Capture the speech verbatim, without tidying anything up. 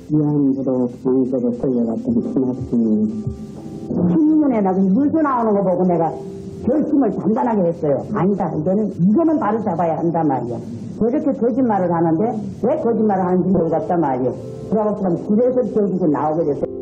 위안부로 강제로 끌려갔던 김학순이 신문에 나서 뉴스 나오는 거 보고 내가 결심을 단단하게 했어요. 아니다. 이거는 이거는 바로 잡아야 한단 말이야. 저렇게 거짓말을 하는데 왜 거짓말을 하는지 모르겠단 말이야. 그래서 그럼 집에서 결국은 나오게 됐어요.